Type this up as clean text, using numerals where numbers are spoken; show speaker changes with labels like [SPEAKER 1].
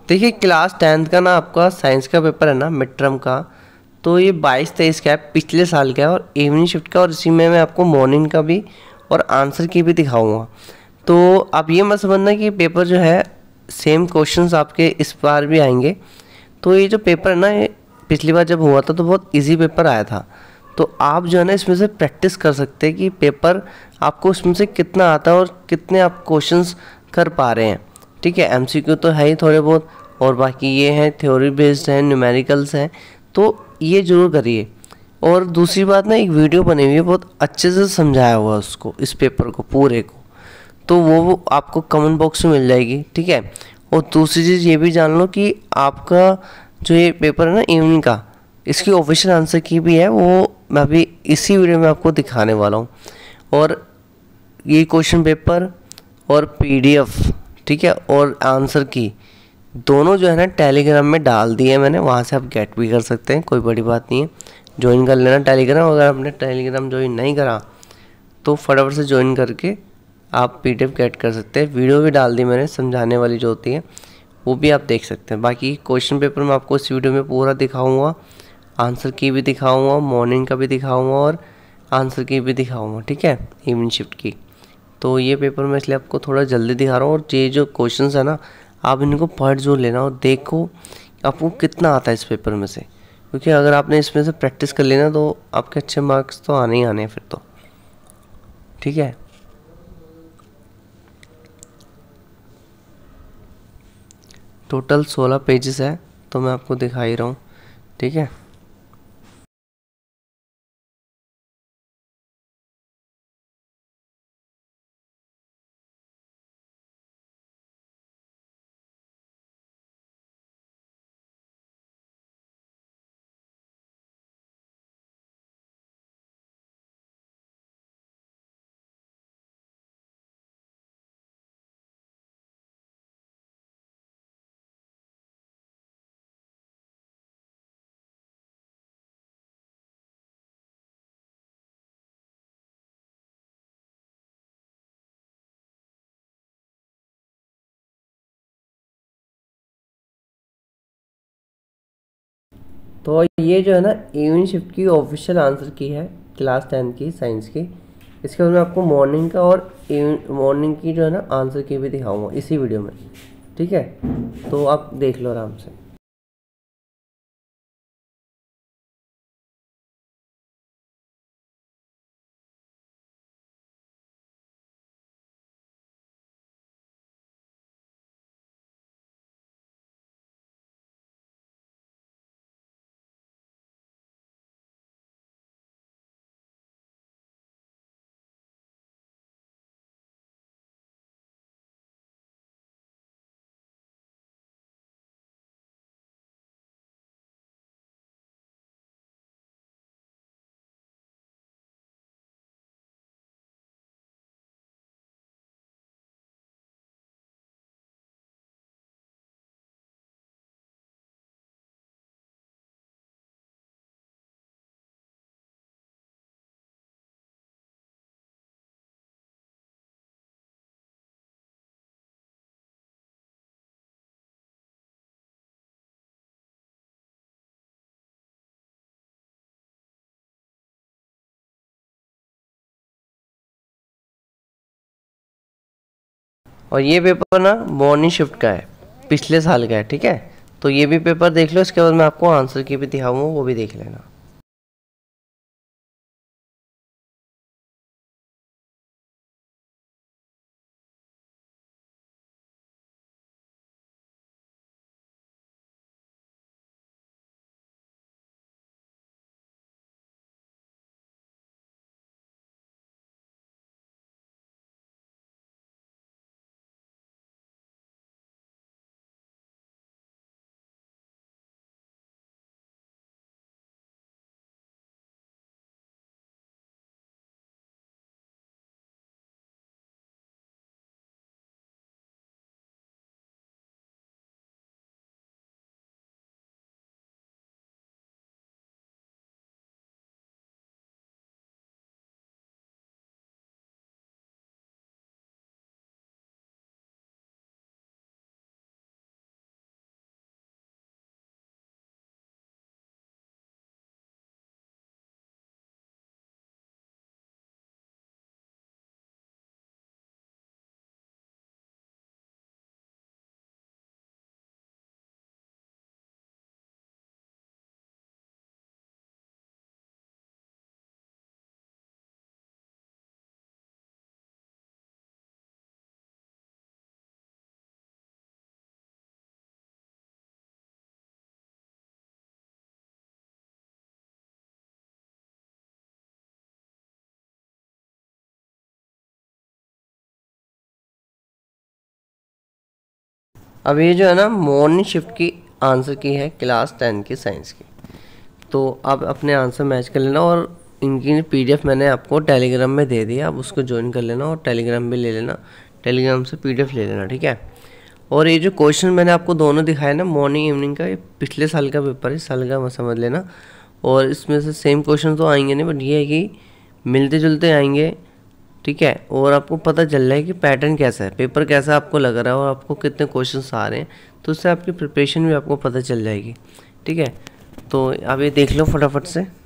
[SPEAKER 1] देखिए class 10th का ना आपका साइंस का पेपर है ना मिड टर्म का, तो ये 22-23 का है, पिछले साल का है और इवनिंग शिफ्ट का, और इसी में मैं आपको मॉर्निंग का भी और आंसर की भी दिखाऊंगा। तो आप ये मत समझना कि पेपर जो है सेम क्वेश्चंस आपके इस बार भी आएंगे। तो ये जो पेपर है ना, ये पिछली बार जब हुआ था तो बहुत इजी पेपर आया था। तो आप जो है ना इसमें से प्रैक्टिस कर सकते हैं कि पेपर आपको इसमें से कितना आता है और कितने आप क्वेश्चंस कर पा रहे हैं। ठीक है, एमसीक्यू तो है ही थोड़े बहुत, और बाकी ये हैं थ्योरी बेस्ड हैं, न्यूमेरिकल्स हैं, तो ये जरूर करिए। और दूसरी बात ना, एक वीडियो बनी हुई है बहुत अच्छे से समझाया हुआ है उसको, इस पेपर को पूरे को, तो वो आपको कमेंट बॉक्स में मिल जाएगी। ठीक है, और दूसरी चीज़ ये भी जान लो कि आपका जो ये पेपर है ना इवनिंग का, इसकी ऑफिशियल आंसर की भी है, वो मैं अभी इसी वीडियो में आपको दिखाने वाला हूँ। और ये क्वेश्चन पेपर और पीडीएफ, ठीक है, और आंसर की दोनों जो है ना टेलीग्राम में डाल दिए हैं मैंने, वहाँ से आप गेट भी कर सकते हैं, कोई बड़ी बात नहीं है। ज्वाइन कर लेना टेलीग्राम, अगर आपने टेलीग्राम ज्वाइन नहीं करा तो फटाफट से ज्वाइन करके आप पीडीएफ गेट कर सकते हैं। वीडियो भी डाल दी मैंने समझाने वाली जो होती है, वो भी आप देख सकते हैं। बाकी क्वेश्चन पेपर मैं आपको इस वीडियो में पूरा दिखाऊंगा, आंसर की भी दिखाऊंगा, मॉर्निंग का भी दिखाऊंगा और आंसर की भी दिखाऊंगा। ठीक है, इवनिंग शिफ्ट की। तो ये पेपर मैं इसलिए आपको थोड़ा जल्दी दिखा रहा हूँ, और ये जो क्वेश्चंस है ना, आप इनको पढ़ जो लेना और देखो आपको कितना आता है इस पेपर में से, क्योंकि अगर आपने इसमें से प्रैक्टिस कर लेना तो आपके अच्छे मार्क्स तो आने ही आने हैं फिर तो। ठीक है, टोटल 16 पेजेस है, तो मैं आपको दिखा ही रहा हूँ। ठीक है, तो ये जो है ना इवनिंग शिफ्ट की ऑफिशियल आंसर की है, क्लास 10 की साइंस की। इसके बाद मैं आपको मॉर्निंग का और मॉर्निंग की जो है ना आंसर की भी दिखाऊंगा इसी वीडियो में। ठीक है, तो आप देख लो आराम से। और ये पेपर ना मॉर्निंग शिफ्ट का है, पिछले साल का है। ठीक है, तो ये भी पेपर देख लो, इसके बाद मैं आपको आंसर की भी दिखाऊंगा, वो भी देख लेना। अब ये जो है ना मॉर्निंग शिफ्ट की आंसर की है क्लास 10 की साइंस की। तो आप अपने आंसर मैच कर लेना और इनकी पीडीएफ मैंने आपको टेलीग्राम में दे दिया, आप उसको ज्वाइन कर लेना और टेलीग्राम भी ले लेना, टेलीग्राम से पीडीएफ ले लेना, ठीक है। और ये जो क्वेश्चन मैंने आपको दोनों दिखाए ना मॉर्निंग इवनिंग का, ये पिछले साल का पेपर है, इस साल का मत समझ लेना। और इसमें से सेम क्वेश्चन तो आएंगे नहीं, बट ये है कि मिलते जुलते आएंगे, ठीक है। और आपको पता चल रहा है कि पैटर्न कैसा है, पेपर कैसा आपको लग रहा है और आपको कितने क्वेश्चंस आ रहे हैं, तो उससे आपकी प्रिपरेशन भी आपको पता चल जाएगी, ठीक है। तो आप ये देख लो फटाफट से।